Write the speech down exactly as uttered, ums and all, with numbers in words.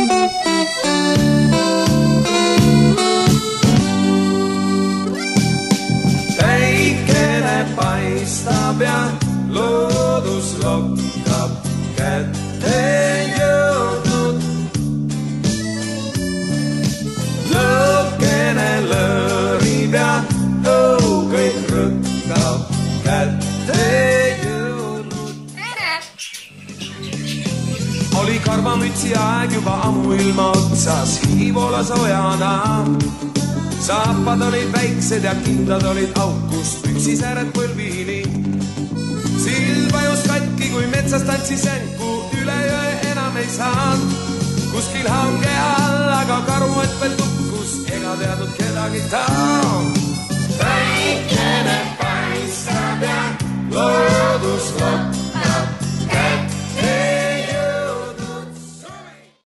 paistab ja loodus lokkab kätte jõudnud. Lõkkene lõõrib ja õu kõik rõkkab kätte jõudnud. Oli karvamütsi aeg juba ammu ilma otsas, hiivola soojana. Saapad olid väiksed ja kindlad olid aukust, püksisääred põlvini. Sild vajus katki, kui metsas tantsi sänku, üle jõe enam ei saanud. Kuskil hange all, aga karuett veel tukkus, ega teadnud kedagi ta. Päikene paistab ja loodus lokkab.